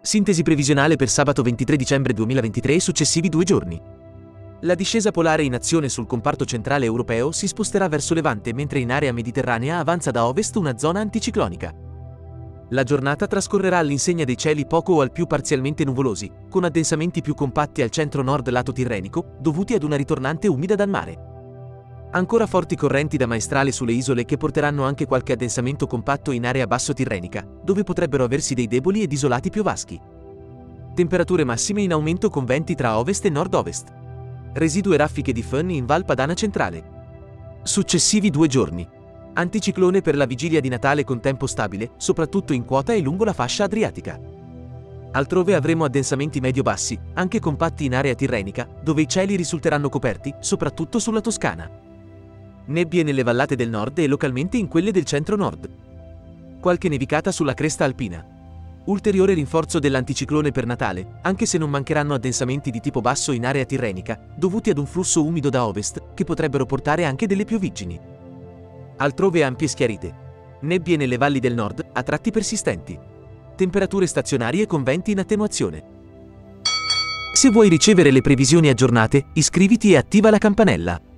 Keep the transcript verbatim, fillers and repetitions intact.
Sintesi previsionale per sabato ventitré dicembre duemilaventitré e successivi due giorni. La discesa polare in azione sul comparto centrale europeo si sposterà verso levante mentre in area mediterranea avanza da ovest una zona anticiclonica. La giornata trascorrerà all'insegna dei cieli poco o al più parzialmente nuvolosi, con addensamenti più compatti al centro-nord lato tirrenico, dovuti ad una ritornante umida dal mare. Ancora forti correnti da maestrale sulle isole che porteranno anche qualche addensamento compatto in area basso tirrenica, dove potrebbero aversi dei deboli ed isolati piovaschi. Temperature massime in aumento con venti tra ovest e nord-ovest. Residue raffiche di fön in Val Padana centrale. Successivi due giorni. Anticiclone per la vigilia di Natale con tempo stabile, soprattutto in quota e lungo la fascia adriatica. Altrove avremo addensamenti medio-bassi, anche compatti in area tirrenica, dove i cieli risulteranno coperti, soprattutto sulla Toscana. Nebbie nelle vallate del nord e localmente in quelle del centro-nord. Qualche nevicata sulla cresta alpina. Ulteriore rinforzo dell'anticiclone per Natale, anche se non mancheranno addensamenti di tipo basso in area tirrenica, dovuti ad un flusso umido da ovest, che potrebbero portare anche delle pioviggini. Altrove ampie schiarite. Nebbie nelle valli del nord, a tratti persistenti. Temperature stazionarie con venti in attenuazione. Se vuoi ricevere le previsioni aggiornate, iscriviti e attiva la campanella.